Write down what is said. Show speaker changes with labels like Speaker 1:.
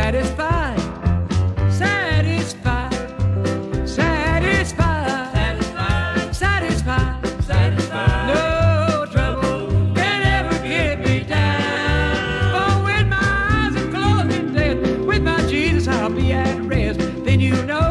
Speaker 1: satisfied, satisfied, satisfied, satisfied, satisfied, satisfied. No trouble can ever get me down. For when my eyes are closed in death, with my Jesus I'll be at rest. Then you know